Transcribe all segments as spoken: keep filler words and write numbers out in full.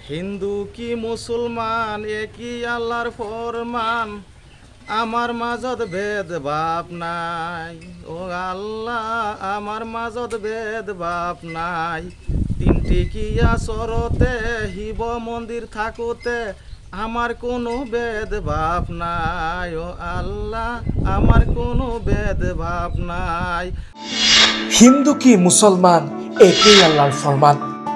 হিন্দু কি মুসলমান একই আল্লাহর ফরমান আমার মাজত ভেদ ভাব নাই ও আল্লাহ আমার মাজত ভেদ ভাব নাই তিনটি কিয়া সরতে শিব মন্দির থাকোতে আমার কোনো ভেদ ভাব নাই ও আল্লাহ আমার কোনো ভেদ ভাব নাই হিন্দু কি মুসলমান একই আল্লাহৰ ফৰমান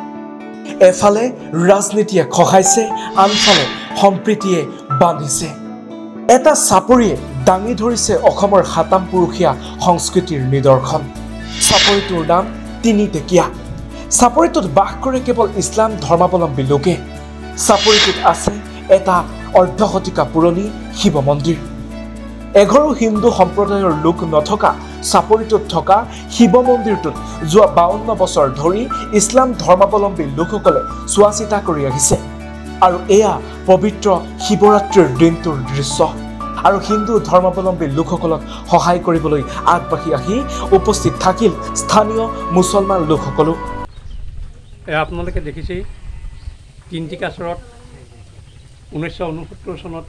এফালে ৰাজনীতিয়ে খহাইছে আনফালে সম্প্ৰীতিয়ে বান্ধিছে এটা চাপৰিয়ে দাঙি ধৰিছে অসমৰ হাতাম পুৰুষীয়া সংস্কৃতিৰ নিদৰ্শন চাপৰিটোৰ নাম তিনিটেকীয়া চাপৰিটোত বাস কৰে কেৱল ইছলাম ধৰ্মাৱলম্বী লোকে চাপৰিটোত আছে এটা অৰ্ধ শতিকা পুৰণি শিৱ মন্দিৰ এঘৰো হিন্দু সম্প্ৰদায়ৰ লোক নথকা চাপৰিটোত থকা শিৱ মন্দিৰটোত যোৱা বাৱন্ন বছৰ ধৰি ইছলাম ধৰ্মাৱলম্বী লোকসকলে চোৱা চিতা কৰি আহিছে আৰু এয়া পবিত্ৰ শিৱৰাত্ৰিৰ দিনটোৰ দৃশ্য আৰু হিন্দু ধৰ্মাৱলম্বী লোকসকলক সহায় কৰিবলৈ আগবাঢ়ি আহি উপস্থিত থাকিল স্থানীয় মুছলমান লোকসকলো আপোনালোকে দেখিছেই তিনিটিকা চৰত ঊনৈছশ ঊনসত্তৰ চনত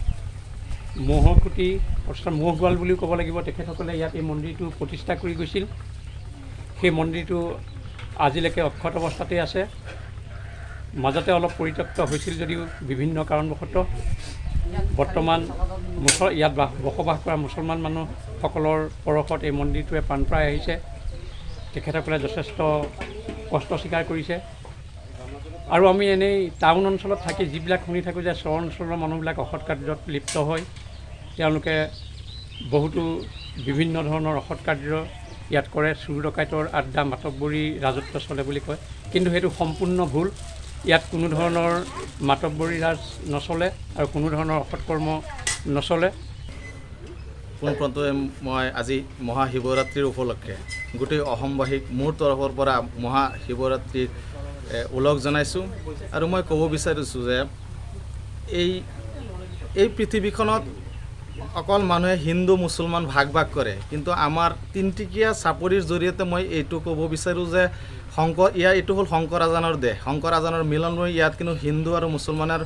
মহকুটি অৰ্থাৎ মহগোৱাল বুলিও ক'ব লাগিব তেখেতসকলে ইয়াত এই মন্দিৰটো প্ৰতিষ্ঠা কৰি গৈছিল সেই মন্দিৰটো আজিলৈকে অক্ষত অৱস্থাতেই আছে মাজতে অলপ পৰিত্যক্ত হৈছিল যদিও বিভিন্ন কাৰণবশতঃ বৰ্তমান মুছল ইয়াত বসবাস কৰা মুছলমান মানুহসকলৰ পৰশত এই মন্দিৰটোৱে প্ৰাণ পাই আহিছে তেখেতসকলে যথেষ্ট কষ্ট স্বীকাৰ কৰিছে আৰু আমি এনেই টাউন অঞ্চলত থাকি যিবিলাক শুনি থাকোঁ যে চহৰ অঞ্চলৰ মানুহবিলাক অসৎ কাৰ্যত লিপ্ত হয় তেওঁলোকে বহুতো বিভিন্ন ধৰণৰ অসৎ কাৰ্য ইয়াত কৰে চুৰ ডকাইতৰ আড্ডা মাতব্বৰী ৰাজত্ব চলে বুলি কয় কিন্তু সেইটো সম্পূৰ্ণ ভুল ইয়াত কোনো ধৰণৰ মাতব্বৰী ৰাজ নচলে আৰু কোনো ধৰণৰ অসৎ কৰ্ম নচলে পোনপ্ৰথমে মই আজি মহাশিৱৰাত্ৰিৰ উপলক্ষে গোটেই অসমবাসীক মোৰ তৰফৰ পৰা মহাশিৱৰাত্ৰিৰ ওলগ জনাইছোঁ আৰু মই ক'ব বিচাৰিছোঁ যে এই এই পৃথিৱীখনত অকল মানুহে হিন্দু মুছলমান ভাগ ভাগ কৰে কিন্তু আমাৰ তিনিটিকীয়া চাপৰিৰ জৰিয়তে মই এইটো ক'ব বিচাৰোঁ যে শংকৰ ইয়াৰ এইটো হ'ল শংকৰ আজানৰ দেশ শংকৰ আজানৰ মিলনময় ইয়াত কিন্তু হিন্দু আৰু মুছলমানৰ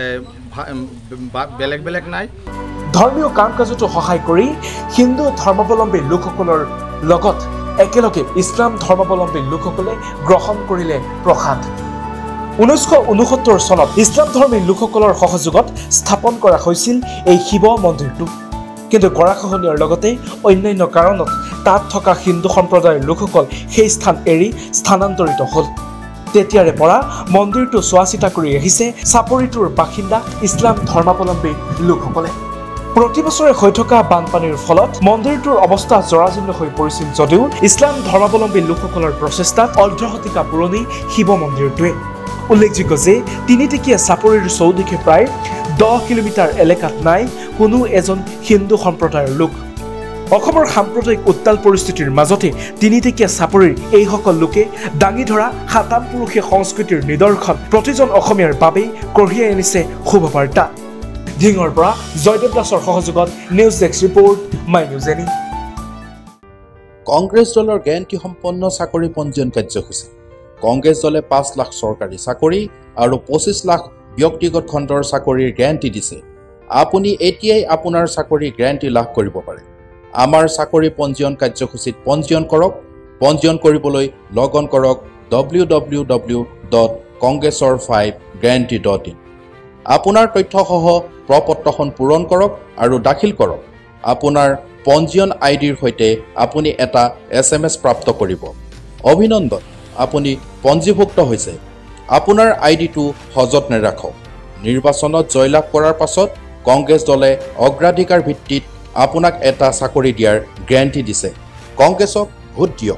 বেলেগ বেলেগ নাই ধৰ্মীয় কাম কাজতো সহায় কৰি হিন্দু ধৰ্মাৱলম্বী লোকসকলৰ লগত একেলগে ইছলাম ধৰ্মাৱলম্বী লোকসকলে গ্ৰহণ কৰিলে প্ৰসাদ ঊনৈছশ ঊনসত্তৰ চনত ইছলাম ধৰ্মী লোকসকলৰ সহযোগত স্থাপন কৰা হৈছিল এই শিৱ মন্দিৰটো কিন্তু গৰাখহনীয়াৰ লগতে অন্যান্য কাৰণত তাত থকা হিন্দু সম্প্ৰদায়ৰ লোকসকল সেই স্থান এৰি স্থানান্তৰিত হ'ল তেতিয়াৰে পৰা মন্দিৰটো চোৱা চিতা কৰি আহিছে চাপৰিটোৰ বাসিন্দা ইছলাম ধৰ্মাৱলম্বী লোকসকলে প্ৰতি বছৰে হৈ থকা বানপানীৰ ফলত মন্দিৰটোৰ অৱস্থা জৰাজীৰ্ণ হৈ পৰিছিল যদিও ইছলাম ধৰ্মাৱলম্বী লোকসকলৰ প্ৰচেষ্টাত অৰ্ধ শতিকা পুৰণি শিৱ মন্দিৰটোৱে উল্লেখযোগ্য যে তিনিটেকীয়া চাপৰিৰ চৌদিশে প্ৰায় দহ কিলোমিটাৰ এলেকাত নাই কোনো এজন হিন্দু সম্প্ৰদায়ৰ লোক অসমৰ সাম্প্ৰদায়িক উত্তাল পৰিস্থিতিৰ মাজতে তিনিটেকীয়া চাপৰিৰ এইসকল লোকে দাঙি ধৰা হাতাম পুৰুষীয়া সংস্কৃতিৰ নিদৰ্শন প্ৰতিজন অসমীয়াৰ বাবেই কঢ়িয়াই আনিছে শুভবাৰ্তা ধিঙৰ পৰা জয়দেৱ দাসৰ সহযোগত news desk report my news এনি কংগ্ৰেছ দলৰ গ্যাৰাণ্টি সম্পন্ন চাকৰি পঞ্জীয়ন কাৰ্যসূচী কংগ্ৰেছ দলে পাঁচ লাখ চৰকাৰী চাকৰি আৰু পঁচিছ লাখ ব্যক্তিগত খণ্ডৰ চাকৰিৰ গ্যাৰাণ্টি দিছে আপুনি এতিয়াই আপোনাৰ চাকৰি গ্যাৰাণ্টি লাভ কৰিব পাৰে আমাৰ চাকৰি পঞ্জীয়ন কাৰ্যসূচীত পঞ্জীয়ন কৰক পঞ্জীয়ন কৰিবলৈ লগ অন কৰক ডব্লিউ ডব্লিউ ডব্লিউ ডট কংগ্ৰেছৰ ফাইভ গ্যাৰাণ্টি ডট ইন আপোনাৰ তথ্যসহ প্ৰপত্ৰখন পূৰণ কৰক আৰু দাখিল কৰক আপোনাৰ পঞ্জীয়ন আইডিৰ সৈতে আপুনি এটা এছ এম এছ প্ৰাপ্ত কৰিব অভিনন্দন আপুনি পঞ্জীভুক্ত হৈছে আপোনাৰ আইডিটো সযতনে ৰাখক নিৰ্বাচনত জয়লাভ কৰাৰ পাছত কংগ্ৰেছ দলে অগ্ৰাধিকাৰ ভিত্তিত আপোনাক এটা চাকৰি দিয়াৰ গ্যাৰাণ্টি দিছে কংগ্ৰেছক ভোট দিয়ক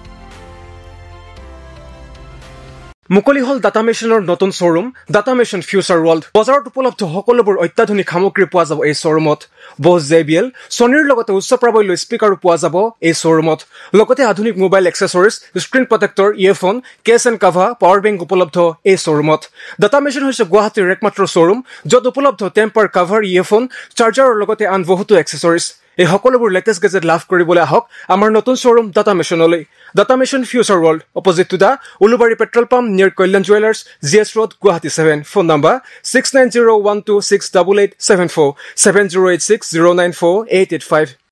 মুকলি হল ডাটা মেচিনৰ নতুন showroom data machine future world বজাৰত উপলব্ধ সকলোবোৰ অত্যাধুনিক সামগ্ৰী পোৱা যাব এই শ্বৰুমত বছ জে বি এল ছনীৰ লগতে উচ্চ প্ৰাবল্য স্পীকাৰো পোৱা যাব এই শ্বৰুমত লগতে আধুনিক mobile accessories screen protector earphone case and cover power bank উপলব্ধ এই শ্বৰুমত ডাটা মেচিন হৈছে গুৱাহাটীৰ একমাত্ৰ শ্বৰুম য'ত উপলব্ধ টেম্পাৰ কাভাৰ ইয়েৰফোন চাৰ্জাৰৰ লগতে আন বহুতো এক্সেসৰিজ এই সকলোবোৰ লেটেষ্ট গেজেট লাভ কৰিবলৈ আহক আমাৰ নতুন শ্বৰুম ডাটা মেচিনলৈ data machine future world opposite to the Ulubari petrol pump near Kalyan jewellers G S road Guwahati seven phone number six nine zero' one two six double eight seven four seven zero' eight six zero' nine four eight eight five